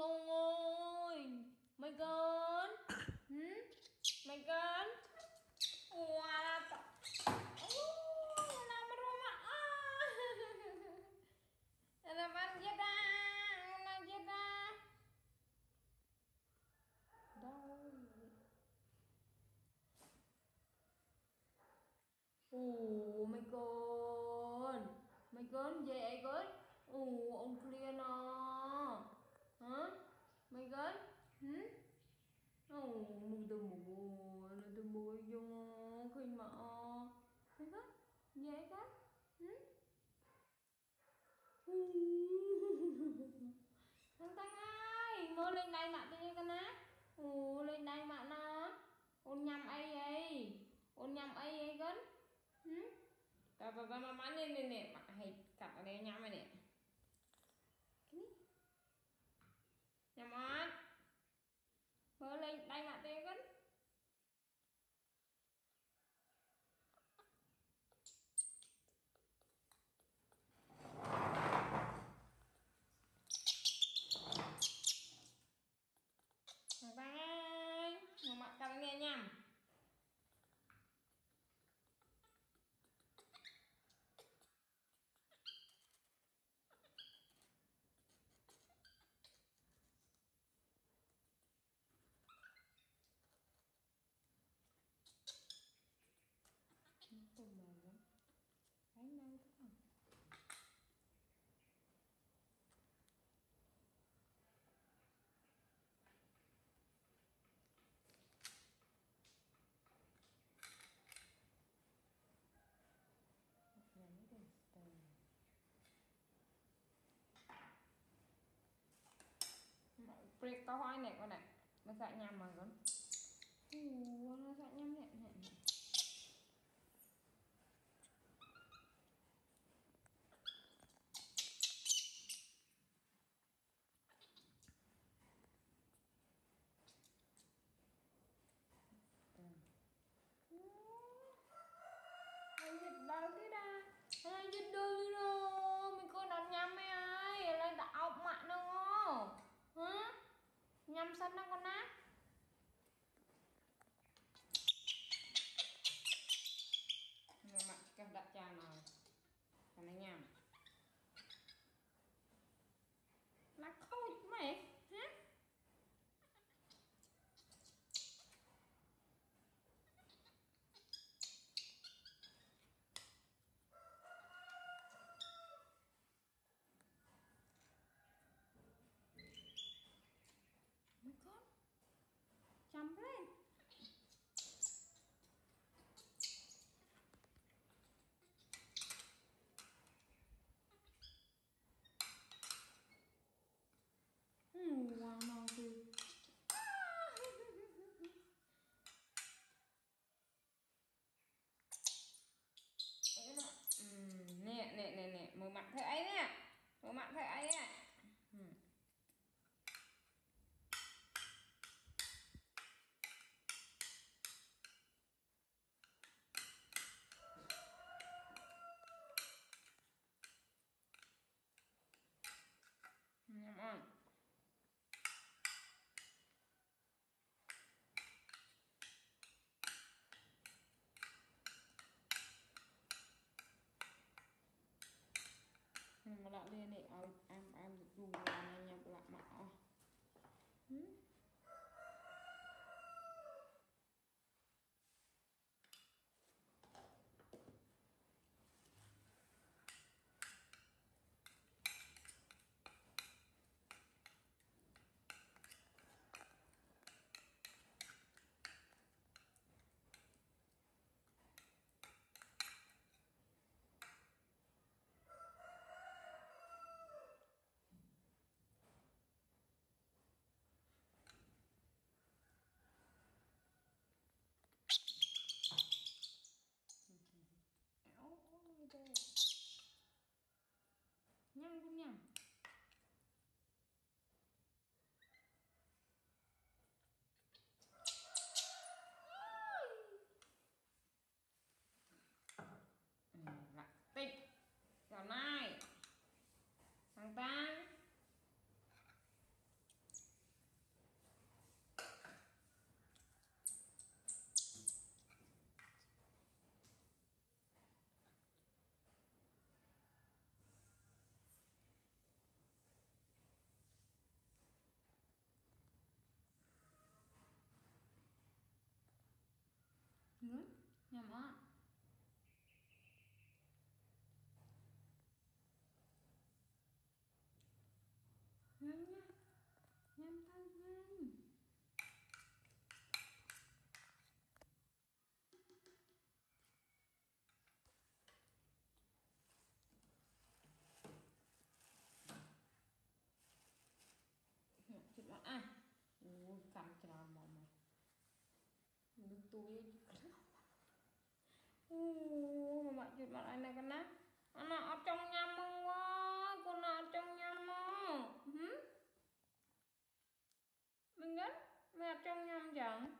ông ơi. Mày con. Mày con. Wow. Làm rumah. Làm ăn chết ra. Làm chết ra. Đâu. Ồ mày con. Mày con về con. Ồ ông clear nó. Hả? Mày con. Ồ mừng từ mùa là từ mùa vô khi mà mày con về con. Thằng Tăng ơi, ngồi lên đây mà tự nhiên con á. Ồ lên đây mà nó. Ôn nhầm ai vậy? Ôn nhầm ai vậy con? Bà má lên nè nè, bạn hay cặp ở đây nhắm này nè. Cái này. Nhầm on. Ngồi lên đây mà tự nhiên con. Thằng Tăng ơi, ngồi mặt cặp nghe nhầm. Tùng mềm lắm. Thấy nơi thế không? Là mấy đèn stờ. Break câu hỏi này con này. Nó dạy nhầm mà con. Nó dạy nhầm nhẹ nhẹ. Anh dịch đâu thế đa. Anh dịch đâu thế đâu. Mình cô đặt nhầm mày ơi. Lại đã ọc mạng đâu ngô. Hả? Nhầm sân đâu con á. Mà mặt cầm đặt trà nào. Còn nó nhầm. Là khôi mày. Hả? Mày con. Chăm lên. Wow, no, dude. Nè nè nè nè, mở mặt thế ấy nè. Mở mặt thế ấy nè. Nhầm on. Mà lại lên để em được đủ này nhập lại mặt. Áo như thế. Nhăn không nhăn. Lại tích. Giờ này. Thằng ta. à cầm tròn mồm mày nước túi mà chụp mặt anh này cái nát anh nào ở trong nhâm không quá cô nào ở trong nhâm không mình gắn mẹ ở trong nhâm chẳng